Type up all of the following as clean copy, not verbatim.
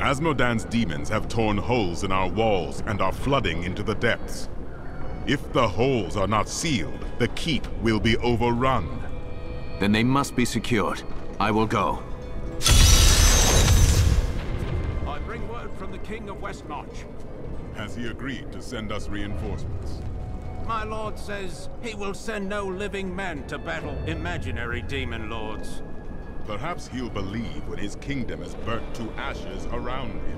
Asmodan's demons have torn holes in our walls and are flooding into the depths. If the holes are not sealed, the keep will be overrun. Then they must be secured. I will go. I bring word from the King of Westmarch. Has he agreed to send us reinforcements? My lord says he will send no living men to battle imaginary demon lords. Perhaps he'll believe when his kingdom is burnt to ashes around him.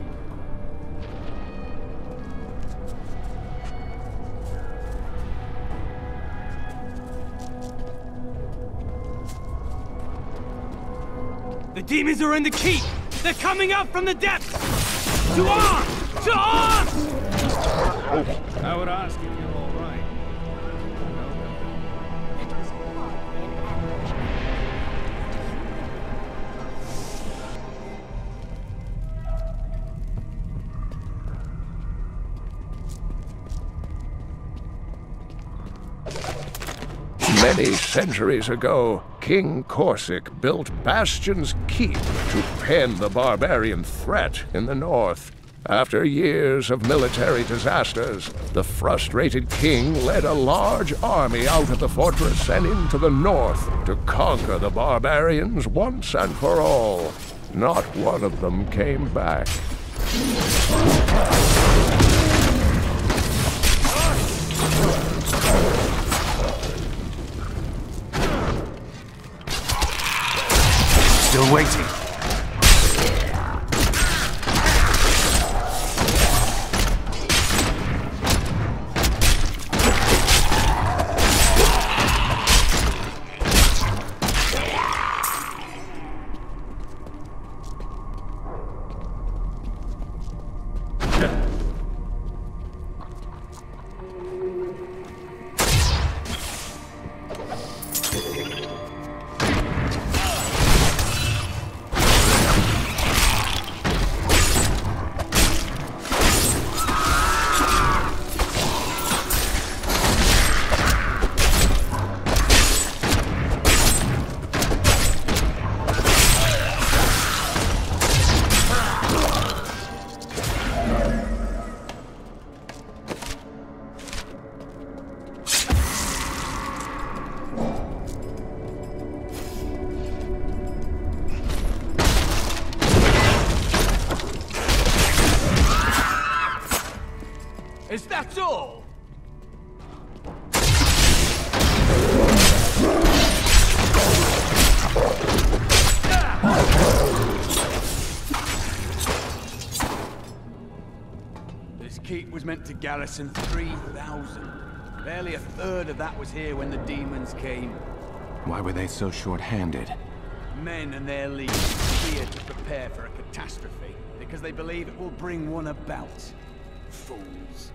The demons are in the keep! They're coming up from the depths! To arms! To arms! I would ask if you're all right. Many centuries ago, King Corsic built Bastion's Keep to pen the barbarian threat in the north. After years of military disasters, the frustrated king led a large army out of the fortress and into the north to conquer the barbarians once and for all. Not one of them came back. Still waiting. Is that all? This keep was meant to garrison 3,000. Barely a third of that was here when the demons came. Why were they so short-handed? Men and their leaders feared to prepare for a catastrophe because they believe it will bring one about. Fools.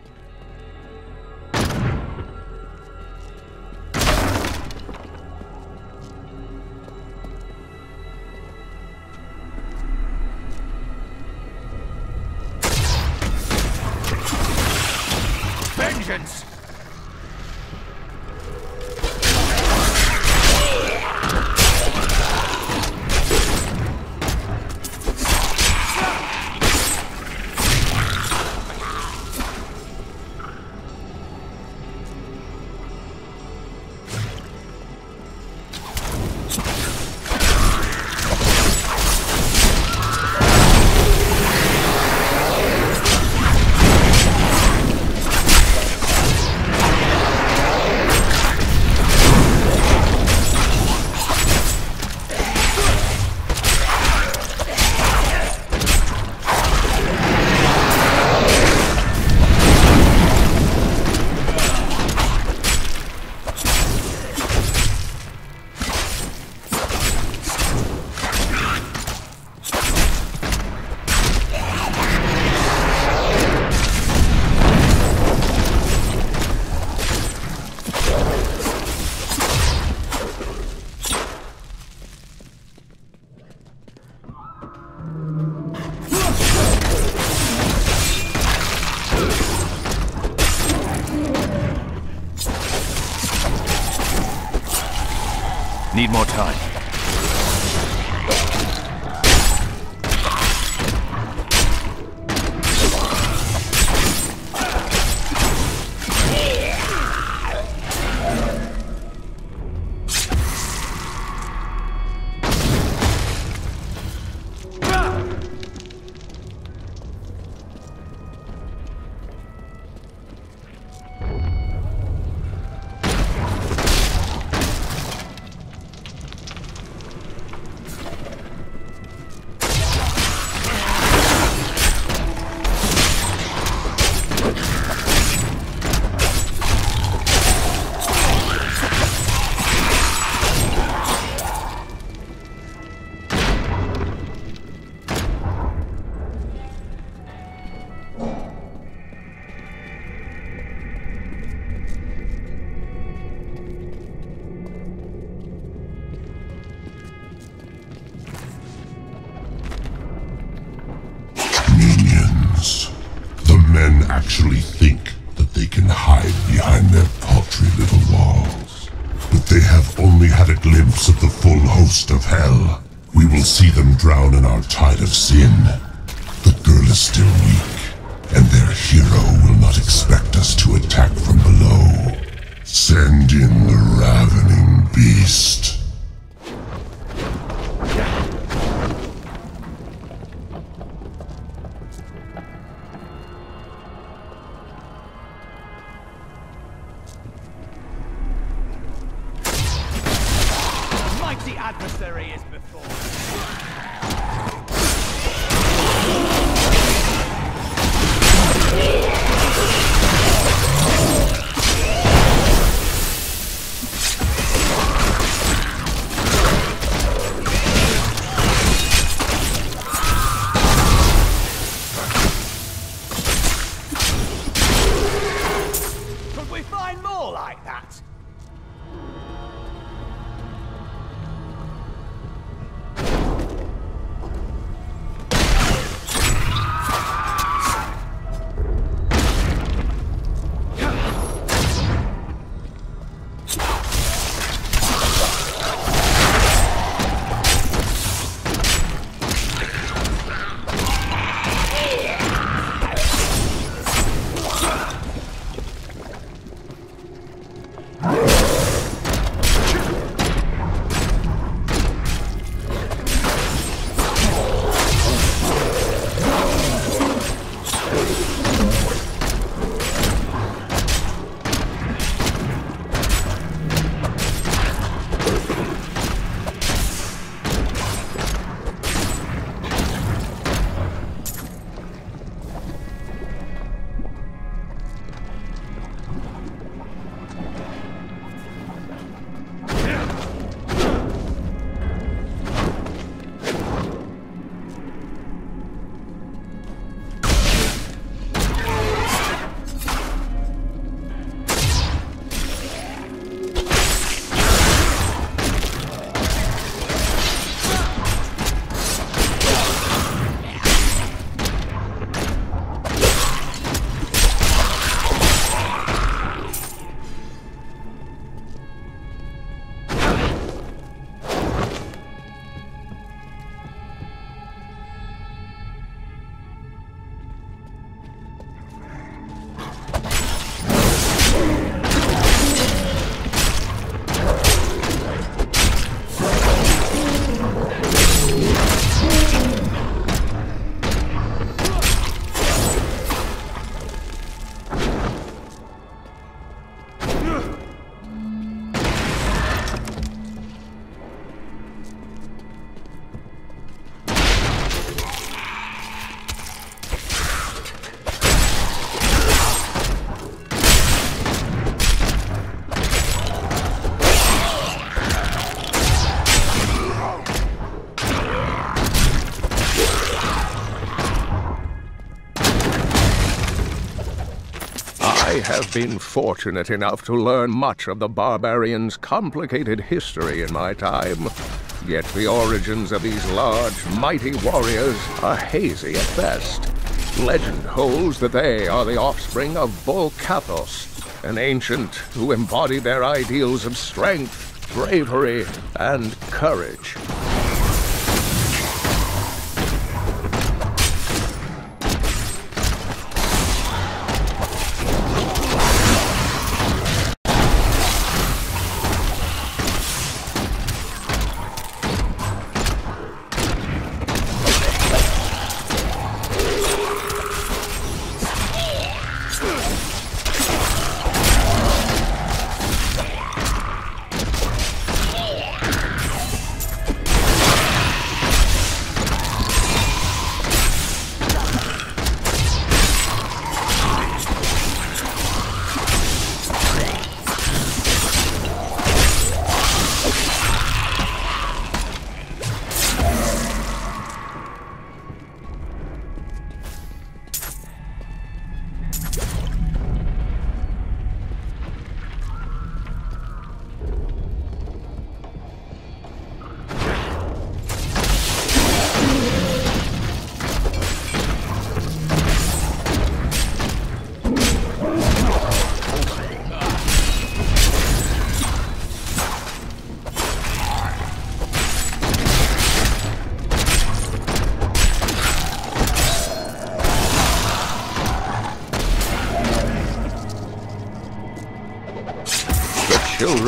Vengeance! Need more time. glimpse of the full host of hell, we will see them drown in our tide of sin. The girl is still weak, and their hero will not expect us to attack from below. Send in the ravening beast. Mighty adversary is before us. Could we find more like that? I have been fortunate enough to learn much of the barbarians' complicated history in my time. Yet the origins of these large, mighty warriors are hazy at best. Legend holds that they are the offspring of Volcathos, an ancient who embodied their ideals of strength, bravery, and courage.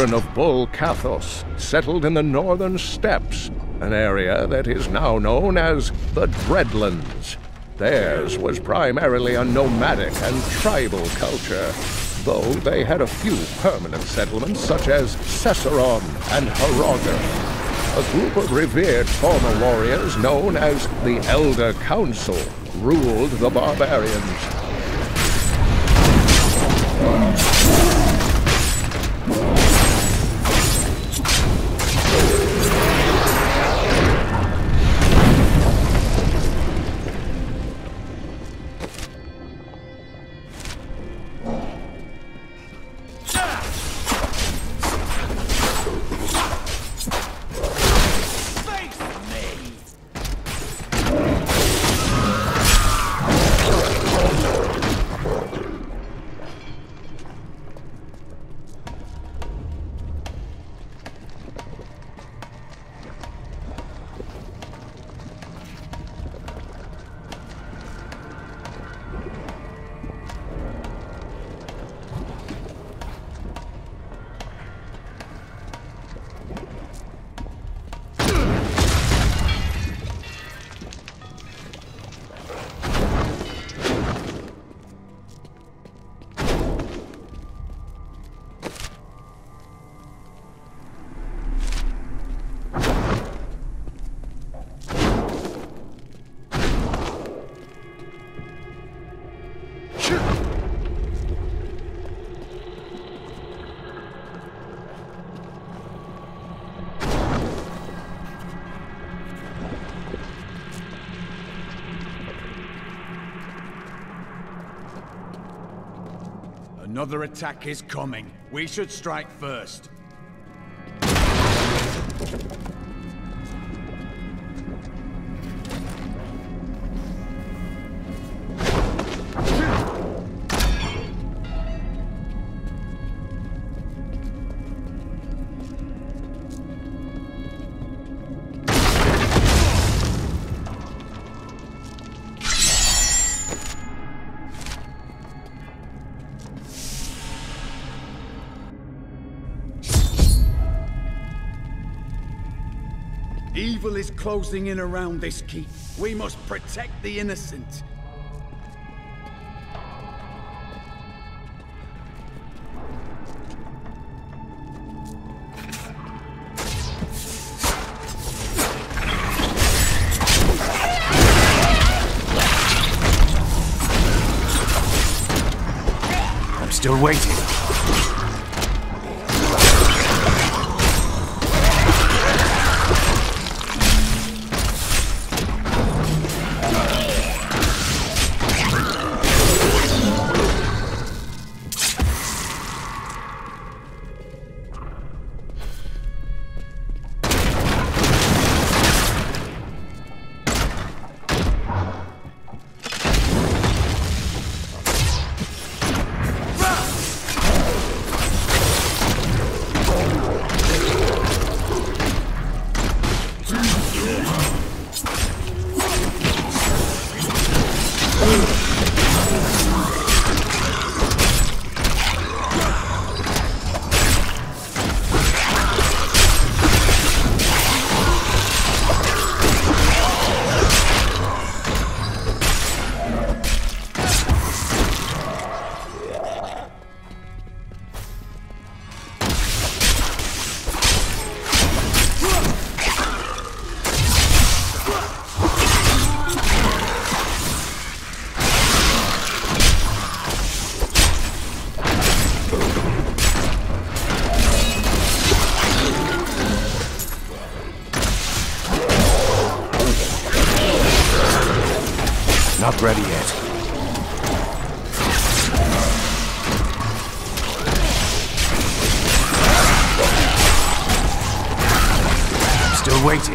children of Bull Kathos settled in the northern steppes, an area that is now known as the Dreadlands. Theirs was primarily a nomadic and tribal culture, though they had a few permanent settlements such as Cesseron and Hrothgar. A group of revered former warriors known as the Elder Council ruled the barbarians. Another attack is coming. We should strike first. Evil is closing in around this keep. We must protect the innocent. I'm still waiting. Not ready yet. Still waiting.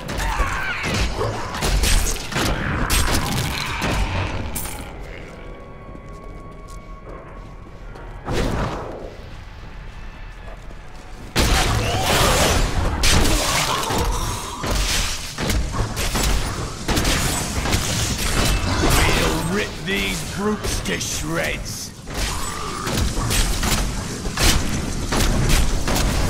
Rip these brutes to shreds.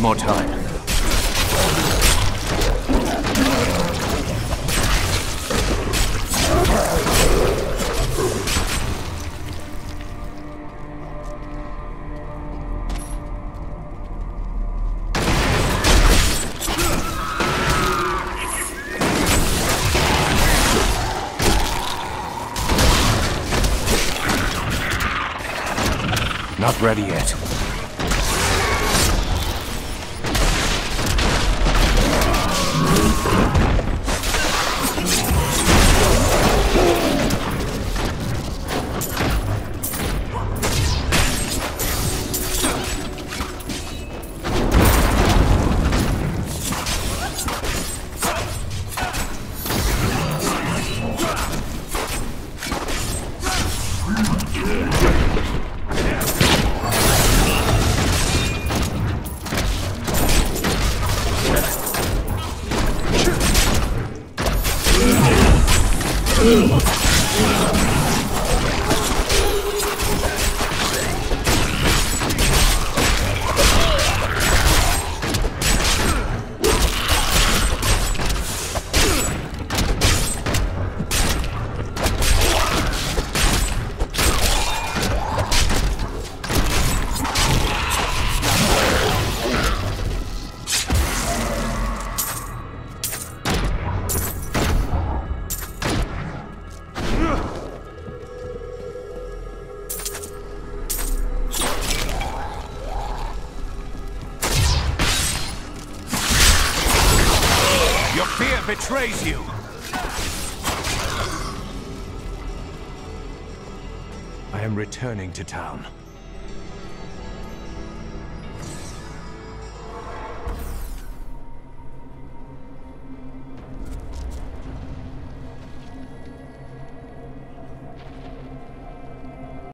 more time. Not ready yet. Your fear betrays you! I am returning to town.